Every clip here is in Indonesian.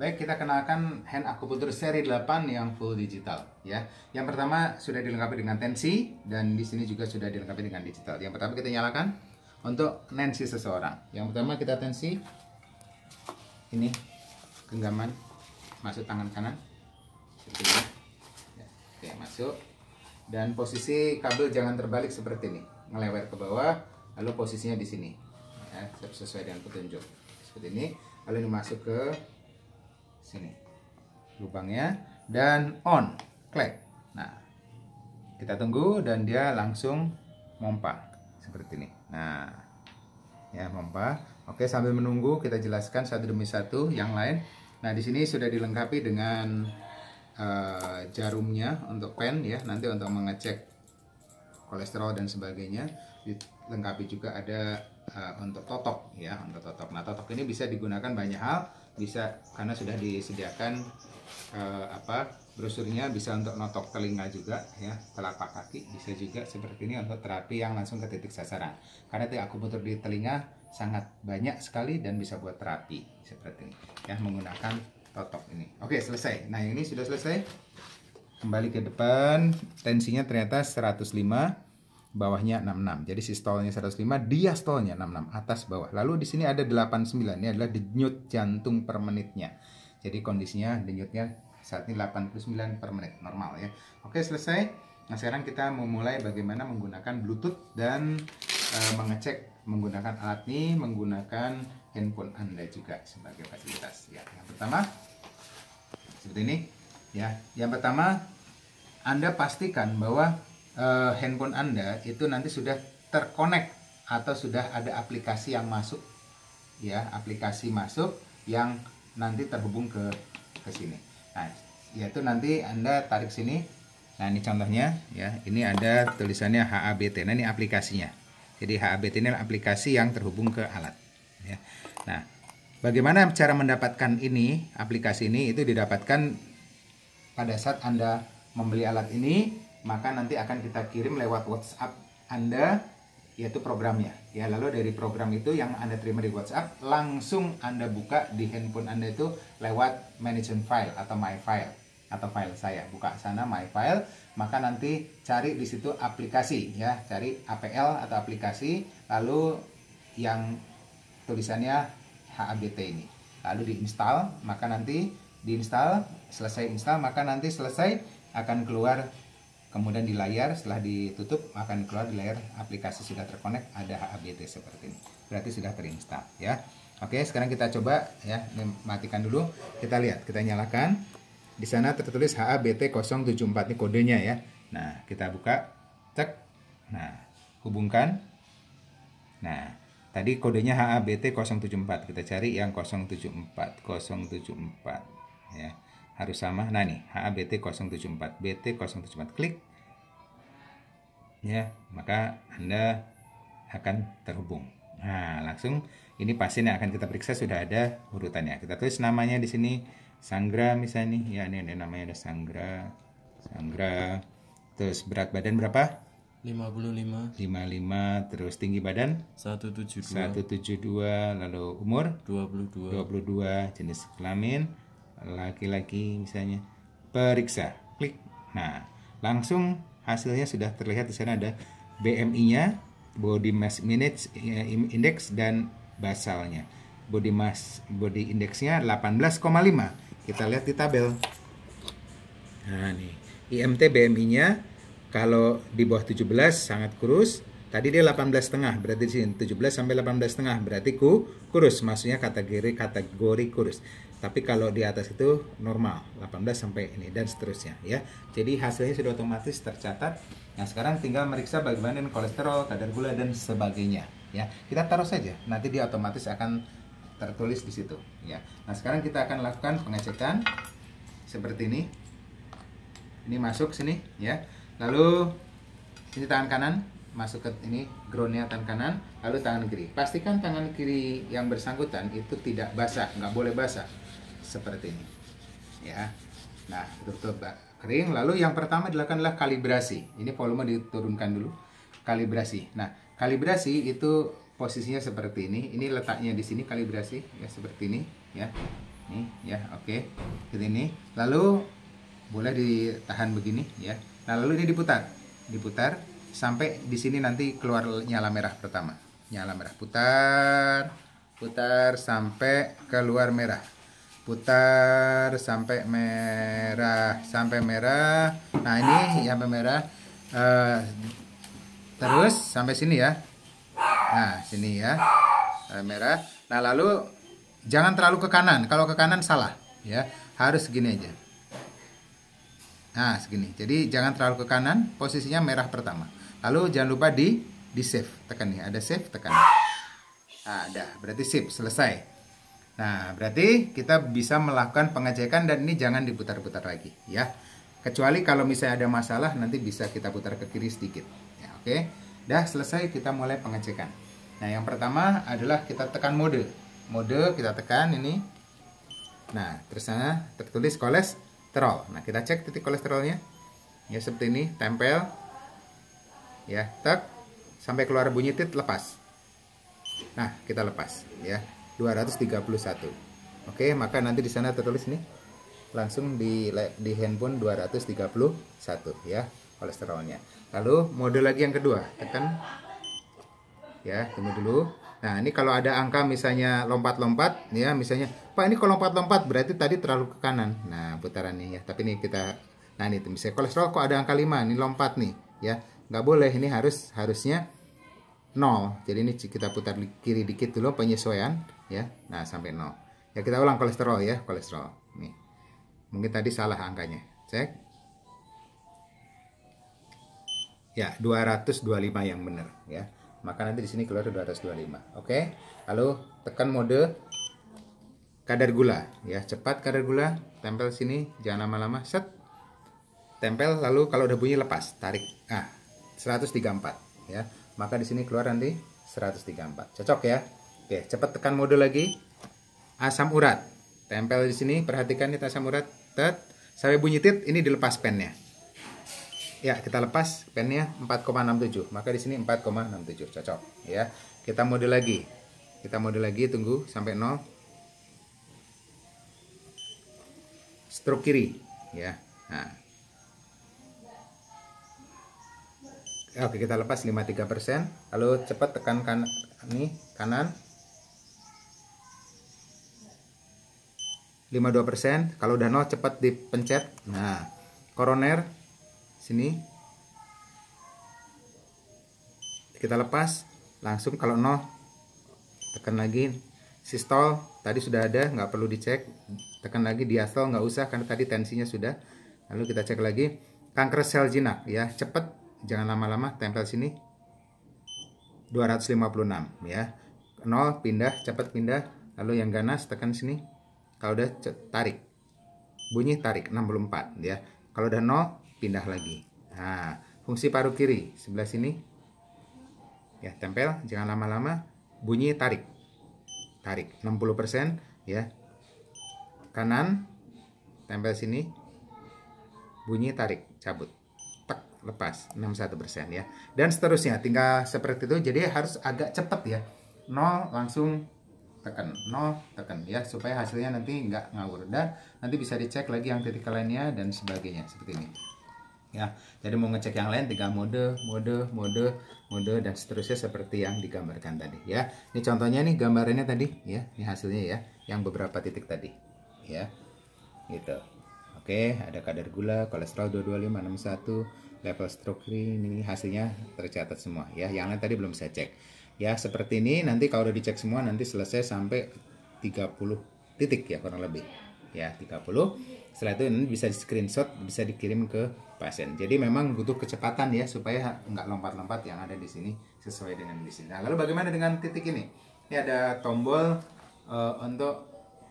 Baik, kita kenalkan hand akupunktur seri 8 yang full digital ya. Yang pertama sudah dilengkapi dengan tensi dan di sini juga sudah dilengkapi dengan digital. Yang pertama kita nyalakan untuk tensi seseorang. Yang pertama kita tensi ini genggaman masuk tangan kanan seperti ini. Ya, oke, masuk. Dan posisi kabel jangan terbalik seperti ini, ngelewet ke bawah, lalu posisinya di sini. Ya, sesuai dengan petunjuk. Seperti ini, lalu ini masuk ke sini lubangnya dan on klik. Nah, kita tunggu dan dia langsung mompa seperti ini. Nah, ya mompa. Oke, sambil menunggu kita jelaskan satu demi satu yang lain. Nah, di sini sudah dilengkapi dengan jarumnya untuk pen ya, nanti untuk mengecek kolesterol dan sebagainya. Dilengkapi juga ada untuk totok ya, untuk totok. Nah, totok ini bisa digunakan banyak hal, bisa karena sudah disediakan brosurnya, bisa untuk notok telinga juga ya, telapak kaki, bisa juga seperti ini untuk terapi yang langsung ke titik sasaran. Karena akupunktur di telinga sangat banyak sekali dan bisa buat terapi seperti ini ya, menggunakan totok ini. Oke, selesai. Nah, ini sudah selesai. Kembali ke depan, tensinya ternyata 105, bawahnya 66. Jadi sistolnya 105, diastolnya 66, atas bawah. Lalu di sini ada 89. Ini adalah denyut jantung per menitnya. Jadi kondisinya denyutnya saat ini 89 per menit, normal ya. Oke, selesai. Nah, sekarang kita memulai bagaimana menggunakan Bluetooth dan mengecek menggunakan alat ini, menggunakan handphone Anda juga sebagai fasilitas ya. Yang pertama seperti ini ya. Yang pertama, Anda pastikan bahwa handphone Anda itu nanti sudah terkonek atau sudah ada aplikasi yang masuk ya, aplikasi masuk yang nanti terhubung ke sini. Nah, yaitu nanti Anda tarik sini. Nah, ini contohnya ya. Ini ada tulisannya HABT. Nah, ini aplikasinya. Jadi HABT ini adalah aplikasi yang terhubung ke alat ya. Nah, bagaimana cara mendapatkan ini? Aplikasi ini itu didapatkan pada saat Anda membeli alat ini, maka nanti akan kita kirim lewat WhatsApp Anda, yaitu programnya ya. Lalu dari program itu yang Anda terima di WhatsApp, langsung Anda buka di handphone Anda itu lewat management file atau my file atau file saya. Buka sana my file, maka nanti cari di situ aplikasi ya, cari APL atau aplikasi, lalu yang tulisannya HABT ini, lalu diinstal. Maka nanti diinstal, selesai install, maka nanti selesai akan keluar, kemudian di layar setelah ditutup akan keluar di layar aplikasi sudah terkonek, ada HABT seperti ini, berarti sudah terinstall ya. Oke, sekarang kita coba ya, matikan dulu, kita lihat, kita nyalakan. Di sana tertulis HABT 074, ini kodenya ya. Nah, kita buka, cek. Nah, hubungkan. Nah, tadi kodenya HABT 074. Kita cari yang 074 ya. Harus sama. Nah, nih HABT 074, BT 074, klik. Ya, maka Anda akan terhubung. Nah, langsung ini pasien yang akan kita periksa sudah ada urutannya. Kita tulis namanya di sini. Sanggra misalnya nih, ya ini ada namanya, ada Sanggra. Terus berat badan berapa? 55. Terus tinggi badan 172. Lalu umur 22. Jenis kelamin laki-laki misalnya. Periksa, klik. Nah, langsung hasilnya sudah terlihat. Di sana ada BMI-nya, body mass index, dan basalnya. Body indexnya 18,5. Kita lihat di tabel. Nah, nih IMT BMI-nya kalau di bawah 17 sangat kurus. Tadi dia 18,5, berarti di sini 17 sampai 18,5 berarti kurus, maksudnya kategori kurus. Tapi kalau di atas itu normal, 18 sampai ini dan seterusnya ya. Jadi hasilnya sudah otomatis tercatat. Nah, sekarang tinggal meriksa bagaimana kolesterol, kadar gula dan sebagainya ya. Kita taruh saja, nanti dia otomatis akan tertulis di situ ya. Nah, sekarang kita akan lakukan pengecekan seperti ini. Ini masuk sini ya. Lalu ini tangan kanan masuk ke ini, groundnya tangan kanan, lalu tangan kiri. Pastikan tangan kiri yang bersangkutan itu tidak basah, nggak boleh basah seperti ini ya. Nah, betul-betul kering. Lalu yang pertama dilakukan adalah kalibrasi. Ini volume diturunkan dulu, kalibrasi. Nah, kalibrasi itu posisinya seperti ini. Ini letaknya di sini, kalibrasi ya, seperti ini ya. Nih ya, oke. Seperti ini. Lalu boleh ditahan begini ya. Nah, lalu ini diputar sampai di sini nanti keluar nyala merah pertama. Nyala merah, putar sampai keluar merah. Putar sampai merah, Nah, ini sampai merah. Terus sampai sini ya. Nah, sini ya. Merah. Nah, lalu jangan terlalu ke kanan. Kalau ke kanan salah ya. Harus segini aja. Nah, segini. Jadi jangan terlalu ke kanan, posisinya merah pertama. Lalu jangan lupa di save, tekan nih. Ada save, tekan. Nah, dah, berarti sip, selesai. Nah, berarti kita bisa melakukan pengecekan dan ini jangan diputar-putar lagi ya. Kecuali kalau misalnya ada masalah nanti bisa kita putar ke kiri sedikit. Ya, oke. Dah selesai, kita mulai pengecekan. Nah, yang pertama adalah kita tekan mode. Mode kita tekan ini. Nah, terus sana tertulis kolesterol. Nah, kita cek titik kolesterolnya. Ya, seperti ini, tempel. Ya, tek sampai keluar bunyi tit, lepas. Nah, kita lepas ya. 231. Oke, maka nanti di sana tertulis nih. Langsung di handphone 231 ya kolesterolnya. Lalu mode lagi yang kedua, tekan. Ya, tunggu dulu. Nah, ini kalau ada angka misalnya lompat-lompat ya, misalnya Pak ini kalau lompat-lompat berarti tadi terlalu ke kanan. Nah, putarannya ya. Tapi ini kita, nah ini misalnya kolesterol kok ada angka 5, ini lompat nih ya. Nggak boleh, ini harusnya 0. Jadi ini kita putar kiri dikit dulu penyesuaian ya. Nah, sampai 0. Ya, kita ulang kolesterol ya, kolesterol. Nih. Mungkin tadi salah angkanya. Cek. Ya, 225 yang benar ya. Maka nanti di sini keluar 225. Oke. Lalu tekan mode kadar gula ya, cepat kadar gula, tempel sini, jangan lama-lama, set. Tempel, lalu kalau udah bunyi lepas, tarik. Ah, 134 ya. Maka di sini keluar nanti 134. Cocok ya. Oke, cepat tekan mode lagi. Asam urat. Tempel di sini, perhatikan ini asam urat. Tet. Sampai bunyi tit, ini dilepas pennya. Ya, kita lepas pennya 4,67. Maka di sini 4,67. Cocok ya. Kita mode lagi. Tunggu sampai 0. Stroke kiri ya. Nah. Oke, kita lepas 53%. Lalu cepat tekan kanan. 52%. Kalau udah 0 cepat dipencet. Nah, koroner sini. Kita lepas langsung kalau 0 tekan lagi. Sistol tadi sudah ada, nggak perlu dicek. Tekan lagi. Diastol nggak usah karena tadi tensinya sudah. Lalu kita cek lagi. Kanker sel jinak ya, cepat, jangan lama-lama, tempel sini. 256 ya. 0 pindah, cepat pindah. Lalu yang ganas tekan sini. Kalau udah tarik. Bunyi tarik 64 ya. Kalau udah 0 pindah lagi. Nah, fungsi paru kiri sebelah sini. Ya, tempel, jangan lama-lama. Bunyi tarik. Tarik 60% ya. Kanan tempel sini. Bunyi tarik, cabut. Tek, lepas 61% ya. Dan seterusnya tinggal seperti itu. Jadi harus agak cepat ya. 0 langsung tekan, 0 tekan ya, supaya hasilnya nanti nggak ngawur. Dan nanti bisa dicek lagi yang titik lainnya dan sebagainya seperti ini. Ya, jadi mau ngecek yang lain tinggal mode dan seterusnya seperti yang digambarkan tadi ya. Ini contohnya nih gambarannya tadi ya, ini hasilnya ya, yang beberapa titik tadi ya. Gitu. Oke, ada kadar gula, kolesterol 22561, level stroke ini hasilnya tercatat semua ya. Yang lain tadi belum saya cek. Ya, seperti ini nanti kalau udah dicek semua nanti selesai sampai 30 titik ya kurang lebih. Ya, 30. Setelah itu ini bisa di screenshot, bisa dikirim ke pasien. Jadi memang butuh kecepatan ya supaya nggak lompat-lompat yang ada di sini sesuai dengan di sini. Nah, lalu bagaimana dengan titik ini? Ini ada tombol untuk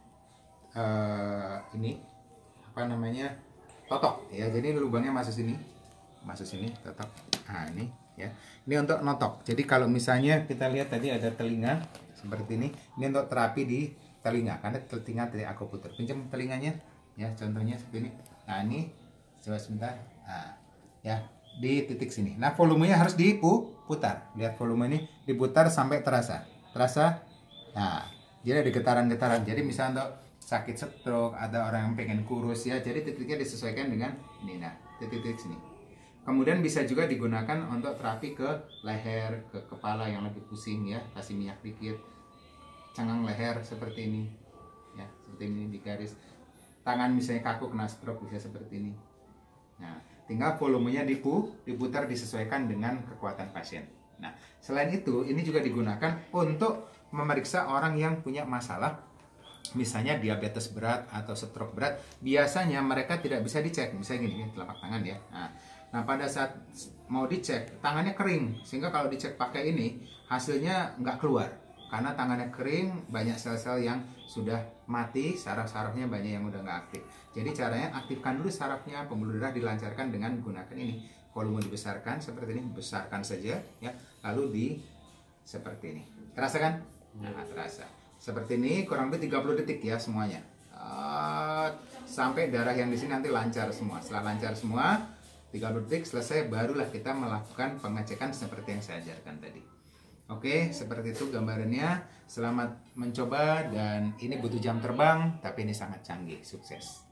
ini apa namanya? Totok ya. Jadi lubangnya masuk sini, totok. Nah, ini ya. Ini untuk notok. Jadi kalau misalnya kita lihat tadi ada telinga seperti ini untuk terapi di telinga karena telinga dari akupunktur. Pinjam telinganya ya, contohnya seperti ini. Nah, ini coba sebentar. Nah, ya di titik sini. Nah, volumenya harus diputar. Lihat volume ini diputar sampai terasa. Nah, jadi ada getaran-getaran. Jadi misalnya untuk sakit stroke, ada orang yang pengen kurus ya. Jadi titiknya disesuaikan dengan ini. Nah, titik-titik sini. Kemudian bisa juga digunakan untuk terapi ke leher, ke kepala yang lagi pusing ya, kasih minyak dikit. Cenggang leher seperti ini. Ya, seperti ini di garis. Tangan misalnya kaku kena stroke bisa seperti ini. Nah, tinggal volumenya diputar disesuaikan dengan kekuatan pasien. Nah, selain itu ini juga digunakan untuk memeriksa orang yang punya masalah misalnya diabetes berat atau stroke berat. Biasanya mereka tidak bisa dicek, misalnya gini, telapak tangan ya. Nah, pada saat mau dicek, tangannya kering, sehingga kalau dicek pakai ini, hasilnya nggak keluar. Karena tangannya kering, banyak sel-sel yang sudah mati, saraf-sarafnya banyak yang udah nggak aktif. Jadi caranya aktifkan dulu sarafnya, pembuluh darah dilancarkan dengan menggunakan ini. Volume dibesarkan, seperti ini, besarkan saja, ya. Lalu seperti ini. Terasa kan? Nah, terasa. Seperti ini, kurang lebih 30 detik ya semuanya. Sampai darah yang di sini nanti lancar semua. Setelah lancar semua, 30 detik selesai, barulah kita melakukan pengecekan seperti yang saya ajarkan tadi. Oke, seperti itu gambarannya. Selamat mencoba, dan ini butuh jam terbang, tapi ini sangat canggih. Sukses.